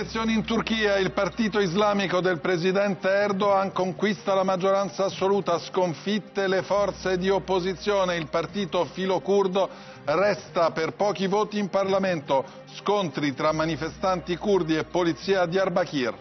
Elezioni in Turchia, il partito islamico del presidente Erdogan conquista la maggioranza assoluta, sconfitte le forze di opposizione, il partito filocurdo resta per pochi voti in Parlamento, scontri tra manifestanti curdi e polizia a Diyarbakir.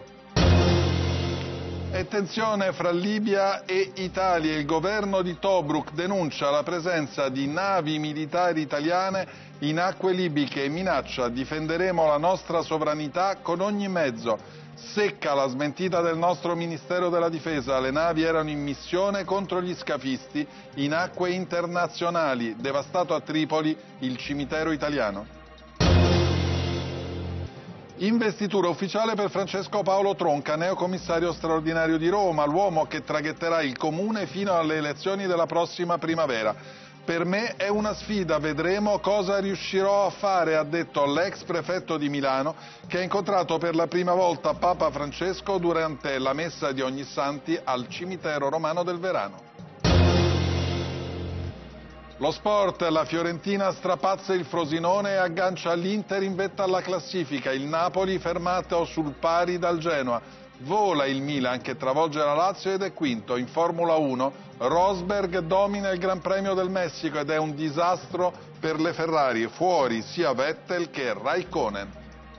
E tensione fra Libia e Italia, il governo di Tobruk denuncia la presenza di navi militari italiane in acque libiche e minaccia: difenderemo la nostra sovranità con ogni mezzo. Secca la smentita del nostro Ministero della Difesa, le navi erano in missione contro gli scafisti in acque internazionali, devastato a Tripoli il cimitero italiano. Investitura ufficiale per Francesco Paolo Tronca, neocommissario straordinario di Roma, l'uomo che traghetterà il comune fino alle elezioni della prossima primavera. Per me è una sfida, vedremo cosa riuscirò a fare, ha detto l'ex prefetto di Milano, che ha incontrato per la prima volta Papa Francesco durante la messa di Ognissanti al cimitero romano del Verano. Lo sport, la Fiorentina strapazza il Frosinone e aggancia l'Inter in vetta alla classifica, il Napoli fermato sul pari dal Genoa, vola il Milan che travolge la Lazio ed è quinto. In Formula 1 Rosberg domina il Gran Premio del Messico ed è un disastro per le Ferrari, fuori sia Vettel che Raikkonen.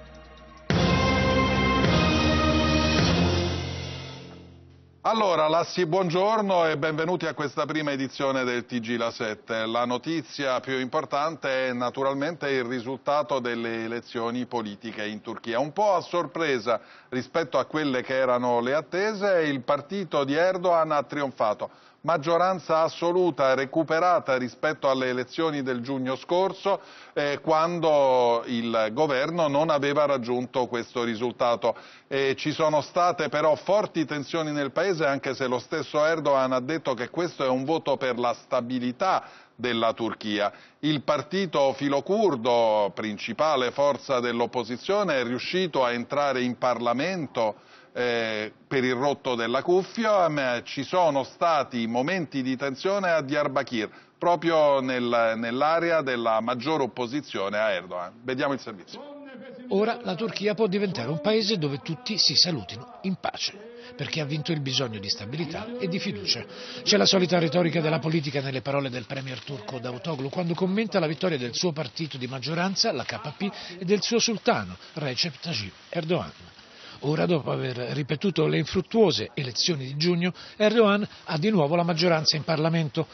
Allora, Lassi, buongiorno e benvenuti a questa prima edizione del TG La 7. La notizia più importante è naturalmente il risultato delle elezioni politiche in Turchia. Un po' a sorpresa rispetto a quelle che erano le attese, il partito di Erdogan ha trionfato. Maggioranza assoluta recuperata rispetto alle elezioni del giugno scorso, quando il governo non aveva raggiunto questo risultato. Ci sono state però forti tensioni nel paese, anche se lo stesso Erdogan ha detto che questo è un voto per la stabilità della Turchia. Il partito filocurdo, principale forza dell'opposizione, è riuscito a entrare in Parlamento per il rotto della cuffia, ma ci sono stati momenti di tensione a Diyarbakir, proprio nell'area della maggiore opposizione a Erdogan. Vediamo il servizio. Ora la Turchia può diventare un paese dove tutti si salutino in pace, perché ha vinto il bisogno di stabilità e di fiducia. C'è la solita retorica della politica nelle parole del premier turco Davutoglu quando commenta la vittoria del suo partito di maggioranza, la KP, e del suo sultano Recep Tayyip Erdogan. Ora, dopo aver ripetuto le infruttuose elezioni di giugno, Erdogan ha di nuovo la maggioranza in Parlamento.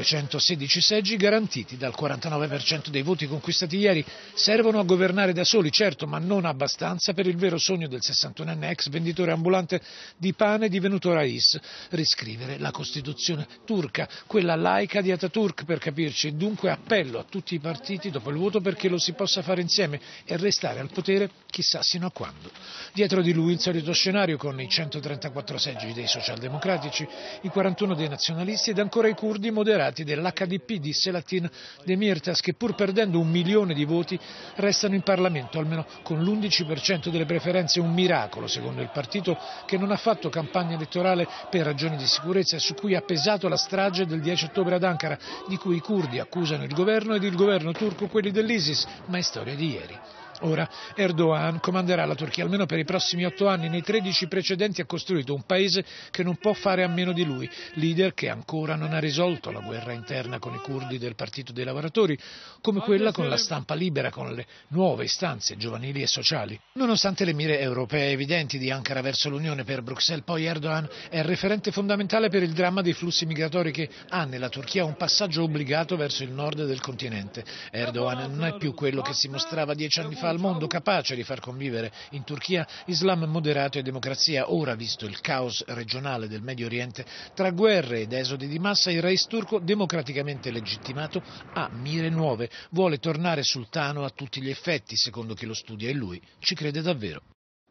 316 seggi garantiti dal 49% dei voti conquistati ieri servono a governare da soli, certo, ma non abbastanza per il vero sogno del 61enne ex venditore ambulante di pane divenuto Rais: riscrivere la Costituzione turca, quella laica di Ataturk per capirci. Dunque appello a tutti i partiti dopo il voto perché lo si possa fare insieme e restare al potere chissà sino a quando. Dietro di lui il solito scenario con i 134 seggi dei socialdemocratici, i 41 dei nazionalisti ed ancora i curdi moderati dell'HDP di Selahattin Demirtas, che pur perdendo 1 milione di voti restano in Parlamento, almeno con l'11% delle preferenze, un miracolo secondo il partito che non ha fatto campagna elettorale per ragioni di sicurezza e su cui ha pesato la strage del 10 ottobre ad Ankara, di cui i curdi accusano il governo ed il governo turco quelli dell'ISIS, ma è storia di ieri. Ora Erdogan comanderà la Turchia almeno per i prossimi 8 anni, nei 13 precedenti ha costruito un paese che non può fare a meno di lui, leader che ancora non ha risolto la guerra interna con i curdi del Partito dei Lavoratori, come quella con la stampa libera, con le nuove istanze giovanili e sociali. Nonostante le mire europee evidenti di Ankara verso l'Unione, per Bruxelles poi Erdogan è il referente fondamentale per il dramma dei flussi migratori che ha nella Turchia un passaggio obbligato verso il nord del continente. Erdogan non è più quello che si mostrava 10 anni fa al mondo, capace di far convivere in Turchia Islam moderato e democrazia. Ora, visto il caos regionale del Medio Oriente, tra guerre ed esodi di massa, il Rais turco, democraticamente legittimato, ha mire nuove, vuole tornare sultano a tutti gli effetti, secondo chi lo studia, e lui ci crede davvero.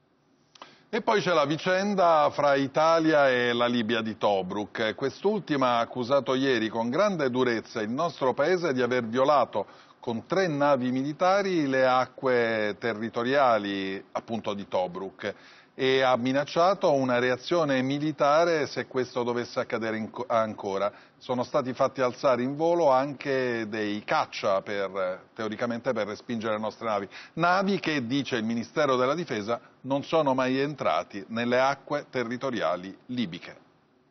E poi c'è la vicenda fra Italia e la Libia di Tobruk. Quest'ultima ha accusato ieri con grande durezza il nostro paese di aver violato con 3 navi militari le acque territoriali appunto di Tobruk. e ha minacciato una reazione militare se questo dovesse accadere ancora. Sono stati fatti alzare in volo anche dei caccia teoricamente per respingere le nostre navi. Navi che, dice il Ministero della Difesa, non sono mai entrati nelle acque territoriali libiche.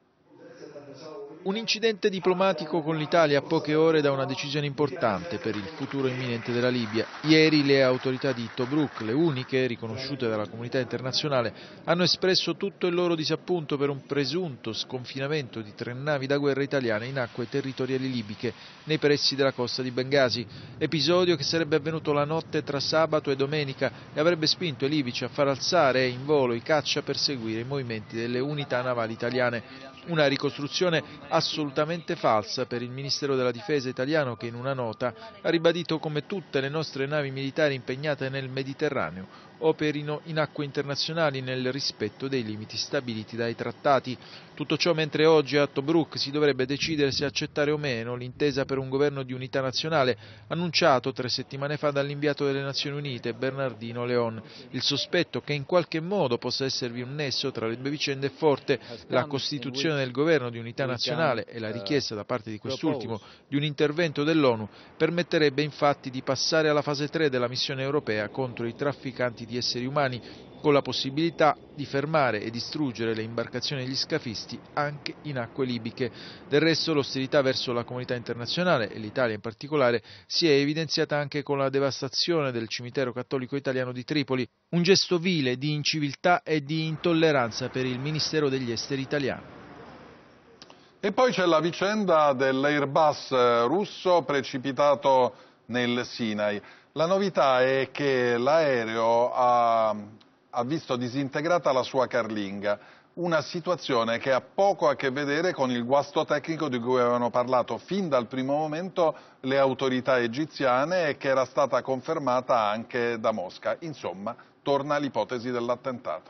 Un incidente diplomatico con l'Italia a poche ore da una decisione importante per il futuro imminente della Libia. Ieri le autorità di Tobruk, le uniche riconosciute dalla comunità internazionale, hanno espresso tutto il loro disappunto per un presunto sconfinamento di 3 navi da guerra italiane in acque territoriali libiche nei pressi della costa di Bengasi. Episodio che sarebbe avvenuto la notte tra sabato e domenica e avrebbe spinto i libici a far alzare in volo i caccia per seguire i movimenti delle unità navali italiane. Una ricostruzione assolutamente falsa per il Ministero della Difesa italiano, che in una nota ha ribadito come tutte le nostre navi militari impegnate nel Mediterraneo operino in acque internazionali nel rispetto dei limiti stabiliti dai trattati. Tutto ciò mentre oggi a Tobruk si dovrebbe decidere se accettare o meno l'intesa per un governo di unità nazionale annunciato 3 settimane fa dall'inviato delle Nazioni Unite Bernardino Leon. Il sospetto che in qualche modo possa esservi un nesso tra le due vicende è forte. La costituzione del governo di unità nazionale e la richiesta da parte di quest'ultimo di un intervento dell'ONU permetterebbe infatti di passare alla fase 3 della missione europea contro i trafficanti di esseri umani, con la possibilità di fermare e distruggere le imbarcazioni degli scafisti anche in acque libiche. Del resto l'ostilità verso la comunità internazionale, e l'Italia in particolare, si è evidenziata anche con la devastazione del cimitero cattolico italiano di Tripoli, un gesto vile di inciviltà e di intolleranza per il Ministero degli Esteri italiano. E poi c'è la vicenda dell'Airbus russo precipitato nel Sinai. La novità è che l'aereo ha visto disintegrata la sua carlinga, una situazione che ha poco a che vedere con il guasto tecnico di cui avevano parlato fin dal primo momento le autorità egiziane e che era stata confermata anche da Mosca. Insomma, torna l'ipotesi dell'attentato.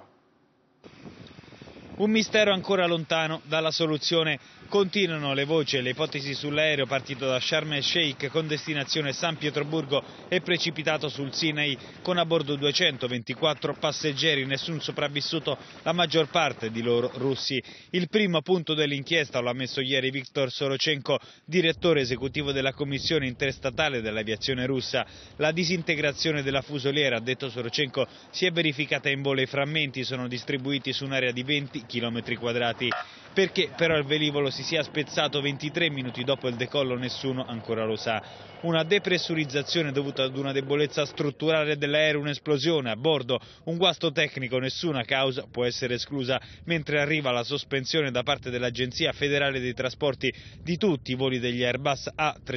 Un mistero ancora lontano dalla soluzione. Continuano le voci e le ipotesi sull'aereo partito da Sharm el Sheikh con destinazione San Pietroburgo e precipitato sul Sinai con a bordo 224 passeggeri, nessun sopravvissuto, la maggior parte di loro russi. Il primo punto dell'inchiesta lo ha messo ieri Viktor Sorochenko, direttore esecutivo della Commissione interstatale dell'aviazione russa. La disintegrazione della fusoliera, ha detto Sorochenko, si è verificata in volo e i frammenti sono distribuiti su un'area di 20 km². Perché però il velivolo si sia spezzato 23 minuti dopo il decollo nessuno ancora lo sa. Una depressurizzazione dovuta ad una debolezza strutturale dell'aereo, un'esplosione a bordo, un guasto tecnico, nessuna causa può essere esclusa, mentre arriva la sospensione da parte dell'Agenzia Federale dei Trasporti di tutti i voli degli Airbus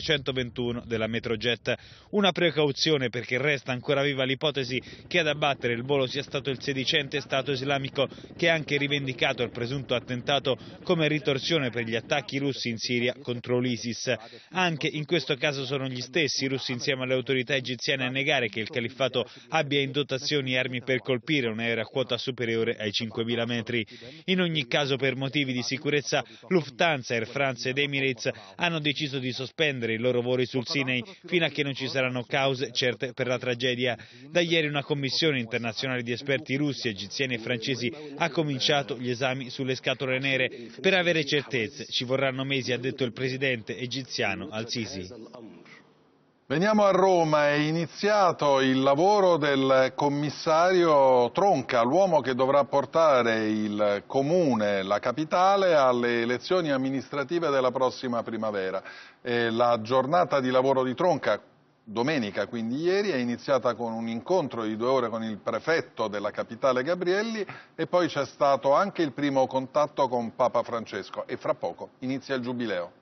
A321 della Metrojet. Una precauzione perché resta ancora viva l'ipotesi che ad abbattere il volo sia stato il sedicente Stato islamico, che ha anche rivendicato il presunto attentato come ritorsione per gli attacchi russi in Siria contro l'ISIS. Anche in questo caso sono gli stessi russi insieme alle autorità egiziane a negare che il califfato abbia in dotazione armi per colpire un aereo a quota superiore ai 5.000 metri. In ogni caso, per motivi di sicurezza, Lufthansa, Air France ed Emirates hanno deciso di sospendere i loro voli sul Sinai fino a che non ci saranno cause certe per la tragedia. Da ieri una commissione internazionale di esperti russi, egiziani e francesi ha cominciato gli esami sulle scatole nere. Per avere certezze ci vorranno mesi, ha detto il presidente egiziano al-Sisi. Veniamo a Roma, è iniziato il lavoro del commissario Tronca, l'uomo che dovrà portare il comune, la capitale, alle elezioni amministrative della prossima primavera. La giornata di lavoro di Tronca, domenica, quindi ieri, è iniziata con un incontro di 2 ore con il prefetto della capitale Gabrielli e poi c'è stato anche il primo contatto con Papa Francesco e fra poco inizia il giubileo.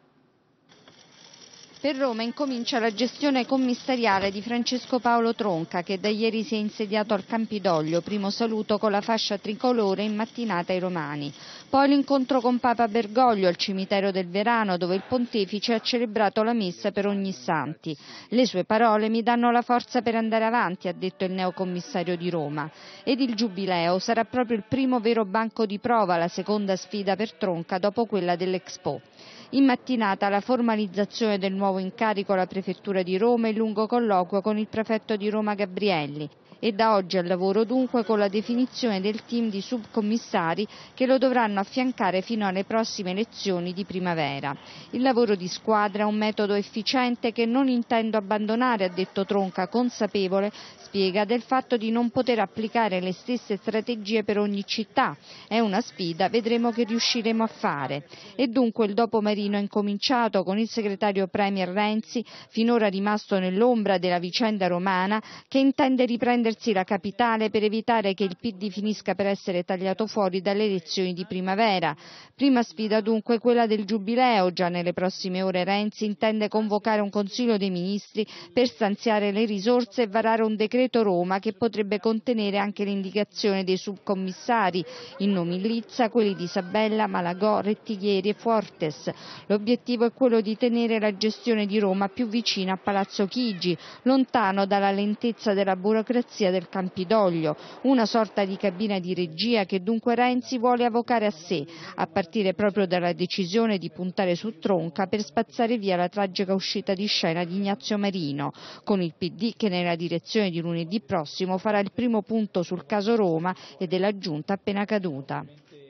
Per Roma incomincia la gestione commissariale di Francesco Paolo Tronca, che da ieri si è insediato al Campidoglio, primo saluto con la fascia tricolore in mattinata ai romani. Poi l'incontro con Papa Bergoglio al cimitero del Verano, dove il pontefice ha celebrato la messa per Ognissanti. Le sue parole mi danno la forza per andare avanti, ha detto il neocommissario di Roma. Ed il giubileo sarà proprio il primo vero banco di prova, la seconda sfida per Tronca dopo quella dell'Expo. In mattinata la formalizzazione del nuovo incarico alla Prefettura di Roma e il lungo colloquio con il prefetto di Roma Gabrielli. E da oggi al lavoro dunque con la definizione del team di subcommissari che lo dovranno affiancare fino alle prossime elezioni di primavera. Il lavoro di squadra è un metodo efficiente che non intendo abbandonare, ha detto Tronca, consapevole, spiega, del fatto di non poter applicare le stesse strategie per ogni città. È una sfida, vedremo che riusciremo a fare. E dunque il dopo Marino è incominciato con il segretario Premier Renzi, finora rimasto nell'ombra della vicenda romana, che intende riprendersi la capitale per evitare che il PD finisca per essere tagliato fuori dalle elezioni di primavera. Prima sfida dunque quella del Giubileo. Già nelle prossime ore Renzi intende convocare un Consiglio dei Ministri per stanziare le risorse e varare un decreto Roma che potrebbe contenere anche l'indicazione dei subcommissari, in nomi Lizza, quelli di Sabella, Malagò, Rettighieri e Fuortes. L'obiettivo è quello di tenere la gestione di Roma più vicina a Palazzo Chigi, lontano dalla lentezza della burocrazia del Campidoglio, una sorta di cabina di regia che dunque Renzi vuole avvocare a sé, a partire proprio dalla decisione di puntare su Tronca per spazzare via la tragica uscita di scena di Ignazio Marino, con il PD che nella direzione di lunedì prossimo farà il primo punto sul caso Roma e della giunta appena caduta.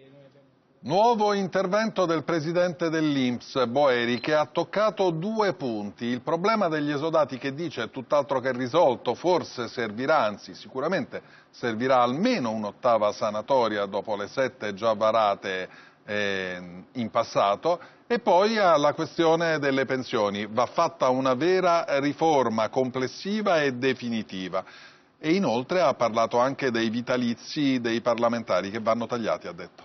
Nuovo intervento del presidente dell'INPS, Boeri, che ha toccato 2 punti. Il problema degli esodati, che dice è tutt'altro che risolto, forse servirà, anzi sicuramente servirà almeno un'ottava sanatoria dopo le 7 già varate in passato, e poi alla questione delle pensioni. Va fatta una vera riforma complessiva e definitiva. E inoltre ha parlato anche dei vitalizi dei parlamentari che vanno tagliati, ha detto.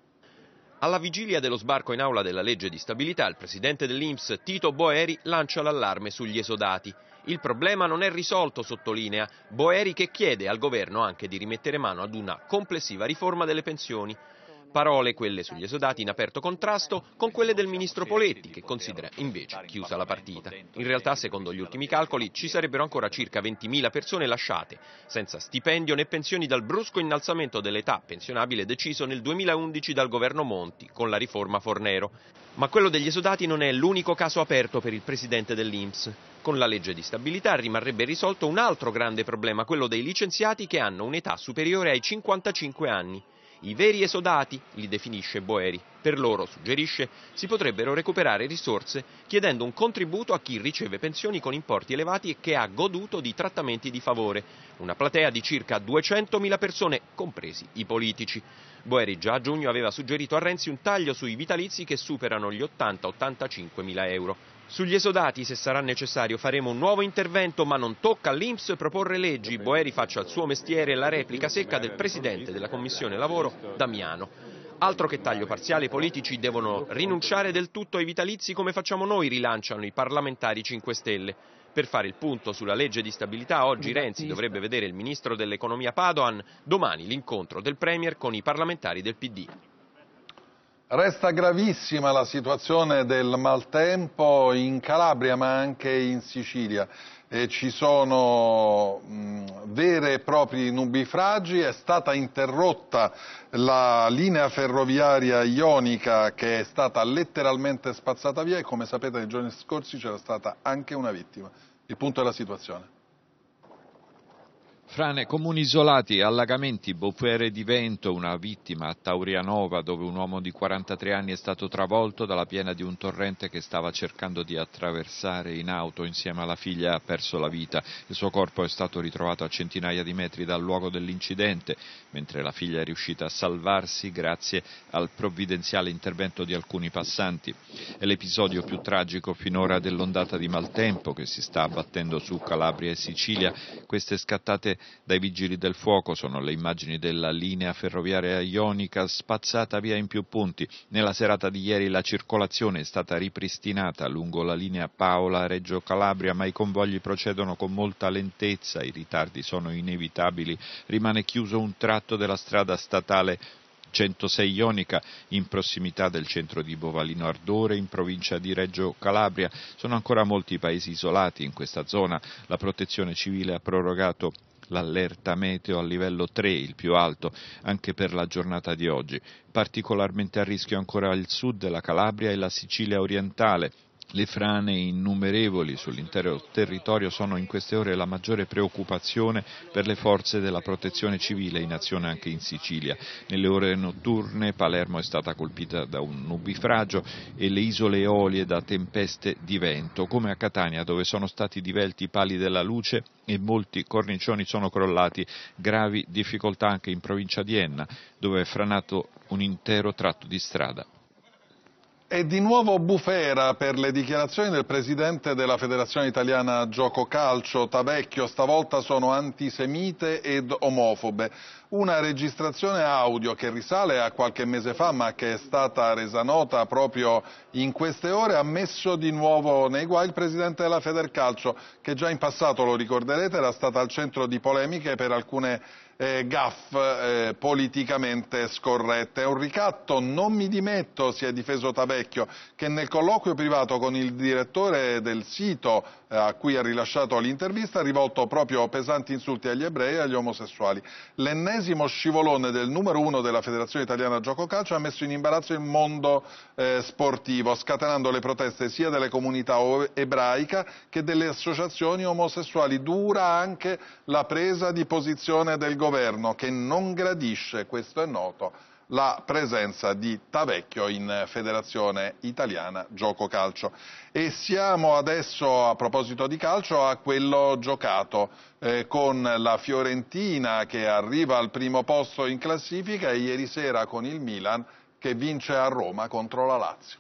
Alla vigilia dello sbarco in aula della legge di stabilità, il presidente dell'INPS, Tito Boeri, lancia l'allarme sugli esodati. Il problema non è risolto, sottolinea Boeri, che chiede al governo anche di rimettere mano ad una complessiva riforma delle pensioni. Parole, quelle sugli esodati, in aperto contrasto con quelle del ministro Poletti, che considera invece chiusa la partita. In realtà, secondo gli ultimi calcoli, ci sarebbero ancora circa 20.000 persone lasciate, senza stipendio né pensioni, dal brusco innalzamento dell'età pensionabile deciso nel 2011 dal governo Monti, con la riforma Fornero. Ma quello degli esodati non è l'unico caso aperto per il presidente dell'INPS. Con la legge di stabilità rimarrebbe risolto un altro grande problema, quello dei licenziati che hanno un'età superiore ai 55 anni. I veri esodati, li definisce Boeri. Per loro, suggerisce, si potrebbero recuperare risorse chiedendo un contributo a chi riceve pensioni con importi elevati e che ha goduto di trattamenti di favore, una platea di circa 200.000 persone, compresi i politici. Boeri già a giugno aveva suggerito a Renzi un taglio sui vitalizi che superano gli 80-85.000 euro. Sugli esodati, se sarà necessario, faremo un nuovo intervento, ma non tocca all'INPS proporre leggi. Boeri faccia il suo mestiere, la replica secca del presidente della Commissione Lavoro, Damiano. Altro che taglio parziale, i politici devono rinunciare del tutto ai vitalizi come facciamo noi, rilanciano i parlamentari 5 Stelle. Per fare il punto sulla legge di stabilità, oggi Renzi dovrebbe vedere il ministro dell'economia Padoan, domani l'incontro del Premier con i parlamentari del PD. Resta gravissima la situazione del maltempo in Calabria ma anche in Sicilia. Ci sono veri e propri nubifragi, è stata interrotta la linea ferroviaria ionica che è stata letteralmente spazzata via e come sapete nei giorni scorsi c'era stata anche una vittima. Il punto è la situazione. Frane, comuni isolati, allagamenti, bufere di vento, una vittima a Taurianova dove un uomo di 43 anni è stato travolto dalla piena di un torrente che stava cercando di attraversare in auto insieme alla figlia e ha perso la vita. Il suo corpo è stato ritrovato a centinaia di metri dal luogo dell'incidente, mentre la figlia è riuscita a salvarsi grazie al provvidenziale intervento di alcuni passanti. È l'episodio più tragico finora dell'ondata di maltempo che si sta abbattendo su Calabria e Sicilia. Queste scattate dai vigili del fuoco sono le immagini della linea ferroviaria ionica spazzata via in più punti. Nella serata di ieri la circolazione è stata ripristinata lungo la linea Paola-Reggio Calabria, ma i convogli procedono con molta lentezza, i ritardi sono inevitabili, rimane chiuso un tratto della strada statale 106 ionica in prossimità del centro di Bovalino Ardore in provincia di Reggio Calabria. Sono ancora molti paesi isolati in questa zona. La protezione civile ha prorogato l'allerta meteo a livello 3, il più alto, anche per la giornata di oggi. Particolarmente a rischio ancora il sud della Calabria e la Sicilia orientale. Le frane innumerevoli sull'intero territorio sono in queste ore la maggiore preoccupazione per le forze della protezione civile in azione anche in Sicilia. Nelle ore notturne Palermo è stata colpita da un nubifragio e le isole Eolie da tempeste di vento, come a Catania, dove sono stati divelti i pali della luce e molti cornicioni sono crollati. Gravi difficoltà anche in provincia di Enna, dove è franato un intero tratto di strada. E di nuovo bufera per le dichiarazioni del presidente della Federazione Italiana Gioco Calcio, Tavecchio. Stavolta sono antisemite ed omofobe. Una registrazione audio che risale a qualche mese fa, ma che è stata resa nota proprio in queste ore, ha messo di nuovo nei guai il presidente della Federcalcio, che già in passato, lo ricorderete, era stata al centro di polemiche per alcune gaffe politicamente scorrette. È un ricatto, non mi dimetto, si è difeso Tavecchio, che nel colloquio privato con il direttore del sito a cui ha rilasciato l'intervista ha rivolto proprio pesanti insulti agli ebrei e agli omosessuali. L'ennesimo scivolone del numero 1 della Federazione Italiana Gioco Calcio ha messo in imbarazzo il mondo sportivo, scatenando le proteste sia delle comunità ebraica che delle associazioni omosessuali. Dura anche la presa di posizione del governo, che non gradisce, questo è noto, la presenza di Tavecchio in Federazione Italiana Gioco Calcio. E siamo adesso, a proposito di calcio, a quello giocato con la Fiorentina che arriva al primo posto in classifica e ieri sera con il Milan che vince a Roma contro la Lazio.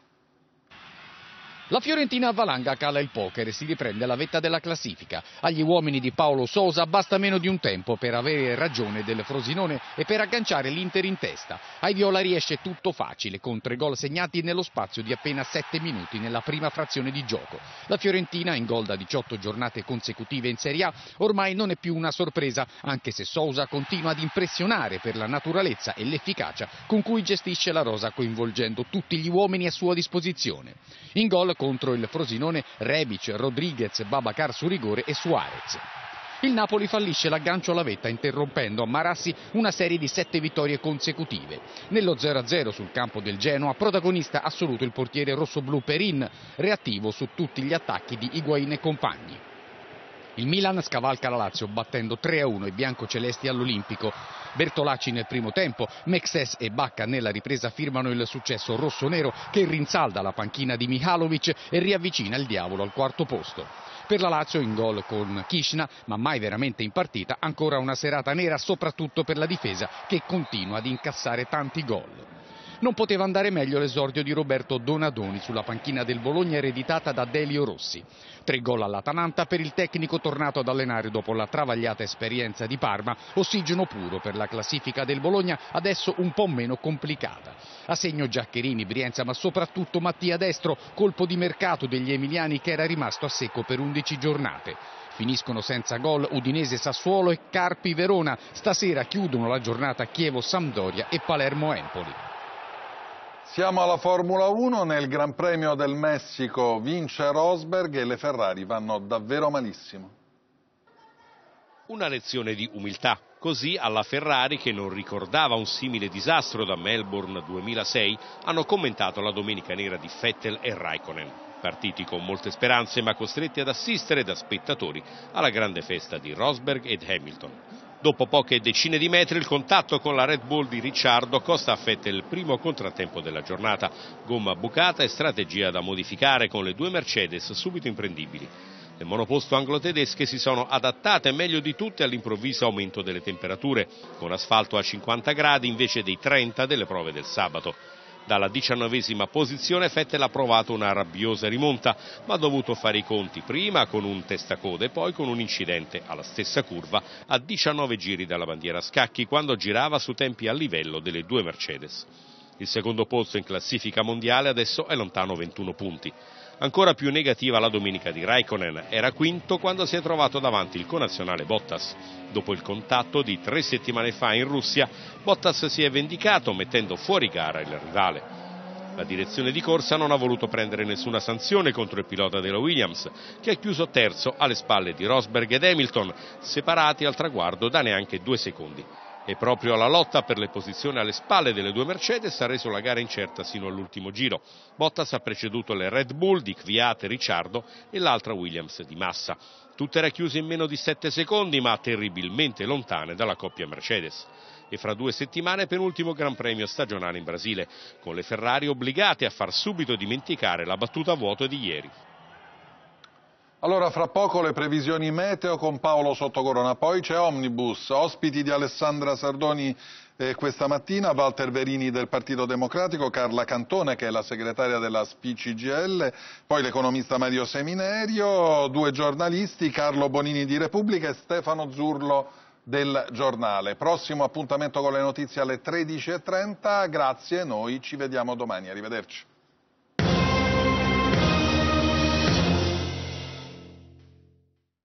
La Fiorentina avvalanga, cala il poker e si riprende la vetta della classifica. Agli uomini di Paolo Sousa basta meno di un tempo per avere ragione del Frosinone e per agganciare l'Inter in testa. Ai viola riesce tutto facile, con 3 gol segnati nello spazio di appena 7 minuti nella prima frazione di gioco. La Fiorentina, in gol da 18 giornate consecutive in Serie A, ormai non è più una sorpresa, anche se Sousa continua ad impressionare per la naturalezza e l'efficacia con cui gestisce la rosa, coinvolgendo tutti gli uomini a sua disposizione. In gol contro il Frosinone Rebic, Rodriguez, Babacar su rigore e Suarez. Il Napoli fallisce l'aggancio alla vetta, interrompendo a Marassi una serie di 7 vittorie consecutive. Nello 0-0 sul campo del Genoa, protagonista assoluto il portiere rossoblù Perin, reattivo su tutti gli attacchi di Higuain e compagni. Il Milan scavalca la Lazio battendo 3-1 i biancocelesti all'Olimpico. Bertolacci nel primo tempo, Mexes e Bacca nella ripresa firmano il successo rossonero che rinsalda la panchina di Mihalovic e riavvicina il diavolo al quarto posto. Per la Lazio in gol con Kishna, ma mai veramente in partita, ancora una serata nera soprattutto per la difesa che continua ad incassare tanti gol. Non poteva andare meglio l'esordio di Roberto Donadoni sulla panchina del Bologna ereditata da Delio Rossi. 3 gol all'Atalanta per il tecnico tornato ad allenare dopo la travagliata esperienza di Parma, ossigeno puro per la classifica del Bologna adesso un po' meno complicata. A segno Giaccherini, Brienza ma soprattutto Mattia Destro, colpo di mercato degli emiliani che era rimasto a secco per 11 giornate. Finiscono senza gol Udinese Sassuolo e Carpi Verona, stasera chiudono la giornata Chievo Sampdoria e Palermo Empoli. Siamo alla Formula 1, nel Gran Premio del Messico vince Rosberg e le Ferrari vanno davvero malissimo. Una lezione di umiltà, così alla Ferrari, che non ricordava un simile disastro da Melbourne 2006, hanno commentato la domenica nera di Vettel e Raikkonen. Partiti con molte speranze ma costretti ad assistere da spettatori alla grande festa di Rosberg ed Hamilton. Dopo poche decine di metri il contatto con la Red Bull di Ricciardo costa a Vettel il primo contrattempo della giornata, gomma bucata e strategia da modificare con le 2 Mercedes subito imprendibili. Le monoposto anglo-tedesche si sono adattate meglio di tutte all'improvviso aumento delle temperature, con asfalto a 50 gradi invece dei 30 delle prove del sabato. Dalla 19ª posizione Vettel ha provato una rabbiosa rimonta, ma ha dovuto fare i conti prima con un testacode e poi con un incidente alla stessa curva a 19 giri dalla bandiera a scacchi quando girava su tempi a livello delle 2 Mercedes. Il secondo posto in classifica mondiale adesso è lontano 21 punti. Ancora più negativa la domenica di Raikkonen, era quinto quando si è trovato davanti il connazionale Bottas. Dopo il contatto di 3 settimane fa in Russia, Bottas si è vendicato mettendo fuori gara il rivale. La direzione di corsa non ha voluto prendere nessuna sanzione contro il pilota della Williams, che ha chiuso terzo alle spalle di Rosberg ed Hamilton, separati al traguardo da neanche 2 secondi. E proprio la lotta per le posizioni alle spalle delle due Mercedes ha reso la gara incerta sino all'ultimo giro. Bottas ha preceduto le Red Bull di Kvyat e Ricciardo e l'altra Williams di Massa. Tutte racchiuse in meno di 7 secondi, ma terribilmente lontane dalla coppia Mercedes. E fra 2 settimane penultimo Gran Premio stagionale in Brasile, con le Ferrari obbligate a far subito dimenticare la battuta a vuoto di ieri. Allora, fra poco le previsioni meteo con Paolo Sottocorona, poi c'è Omnibus, ospiti di Alessandra Sardoni questa mattina, Walter Verini del Partito Democratico, Carla Cantone che è la segretaria della SPI-CGIL, poi l'economista Mario Seminerio, 2 giornalisti, Carlo Bonini di Repubblica e Stefano Zurlo del Giornale. Prossimo appuntamento con le notizie alle 13:30, grazie, noi ci vediamo domani, arrivederci.